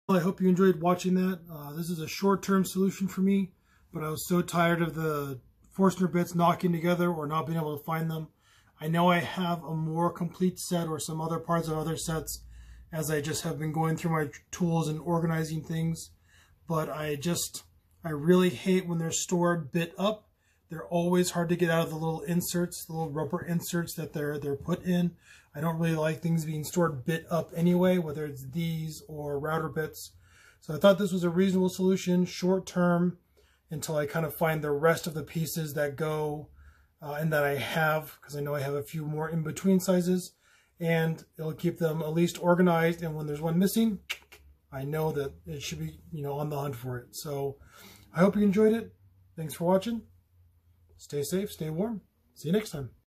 I hope you enjoyed watching that. This is a short-term solution for me, but I was so tired of the Forstner bits knocking together or not being able to find them. I know I have a more complete set or some other parts of other sets as I just have been going through my tools and organizing things, but I really hate when they're stored bit up. They're always hard to get out of the little inserts, the little rubber inserts that they're put in. I don't really like things being stored bit up anyway, whether it's these or router bits. So I thought this was a reasonable solution, short term, until I kind of find the rest of the pieces that go and that I have, because I know I have a few more in between sizes, and it'll keep them at least organized. And when there's one missing, I know that it should be, on the hunt for it. So I hope you enjoyed it. Thanks for watching. Stay safe, stay warm. See you next time.